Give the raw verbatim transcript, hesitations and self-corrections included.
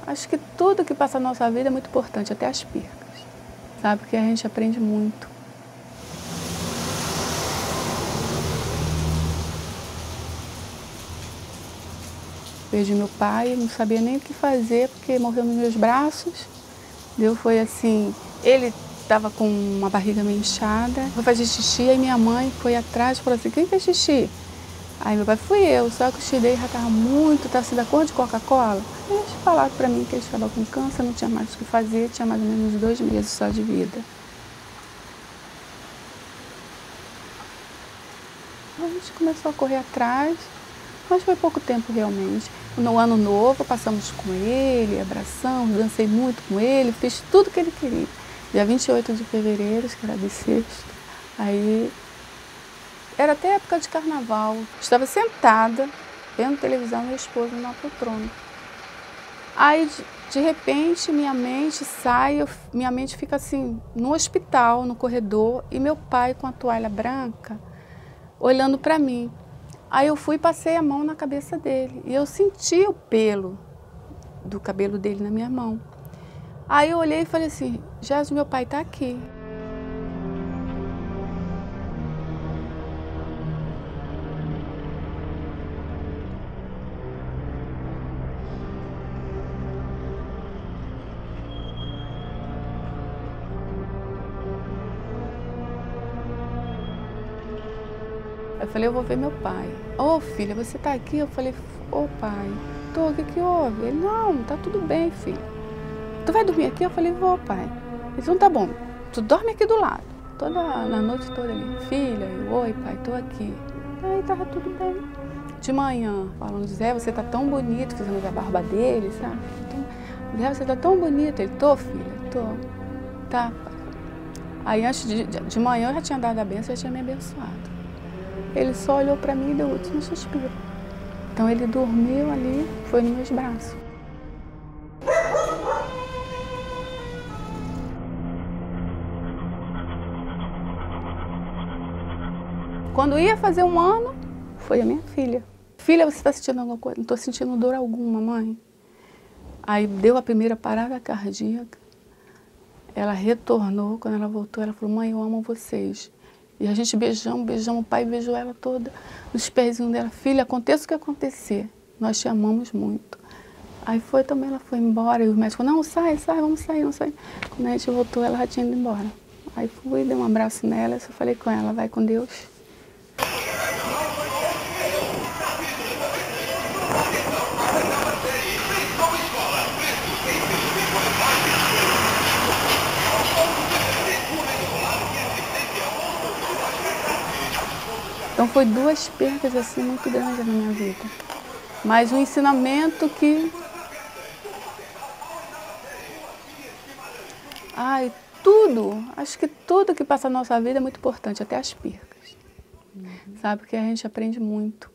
Acho que tudo que passa na nossa vida é muito importante, até as percas, sabe? Porque a gente aprende muito. Perdi meu pai, não sabia nem o que fazer, porque morreu nos meus braços. Deu, foi assim, ele estava com uma barriga meio inchada, foi fazer xixi, aí minha mãe foi atrás e falou assim, quem fez xixi? Aí meu pai, fui eu, só que o xixi dele já estava muito, estava assim, da cor de Coca-Cola. Eles falaram para mim que ele estava com câncer, não tinha mais o que fazer, tinha mais ou menos dois meses só de vida. A gente começou a correr atrás, mas foi pouco tempo realmente. No ano novo, passamos com ele, abraçamos, dancei muito com ele, fiz tudo que ele queria. Dia vinte e oito de fevereiro, que era bissexto, aí era até época de carnaval. Estava sentada, vendo televisão, meu esposo na poltrona. Aí, de, de repente, minha mente sai, eu, minha mente fica assim, no hospital, no corredor, e meu pai com a toalha branca, olhando para mim. Aí eu fui e passei a mão na cabeça dele, e eu senti o pelo do cabelo dele na minha mão. Aí eu olhei e falei assim, Jesus, meu pai está aqui. Eu falei, eu vou ver meu pai. Ô, oh, filha, você tá aqui? Eu falei, ô, oh, pai, tô, o que que houve? Ele, não, tá tudo bem, filho. Tu vai dormir aqui? Eu falei, vou, pai. Ele falou, tá bom, tu dorme aqui do lado. Toda, na noite toda ali, filha, eu, oi, pai, tô aqui. Aí tava tudo bem. De manhã, falando, Zé, você tá tão bonito, fizemos a barba dele, sabe? Então, Zé, você tá tão bonito. Ele, tô, filha, tô. Tá, pai. Aí antes de, de, de manhã eu já tinha dado a benção, já tinha me abençoado. Ele só olhou para mim e deu o último suspiro. Então ele dormiu ali, foi nos meus braços. Quando ia fazer um ano, foi a minha filha. Filha, você está sentindo alguma coisa? Não estou sentindo dor alguma, mãe. Aí deu a primeira parada cardíaca. Ela retornou, quando ela voltou, ela falou, mãe, eu amo vocês. E a gente beijamos, beijamos, o pai beijou ela toda, nos pezinhos dela. Filha, aconteça o que acontecer, nós te amamos muito. Aí foi também, ela foi embora, e o médico falou, não, sai, sai, vamos sair, vamos sair. Quando a gente voltou, ela já tinha ido embora. Aí fui, dei um abraço nela, eu só falei com ela, vai com Deus. Então foi duas perdas assim muito grandes na minha vida. Mas um ensinamento que... Ai, tudo, acho que tudo que passa na nossa vida é muito importante, até as percas. Uhum. Sabe, porque a gente aprende muito.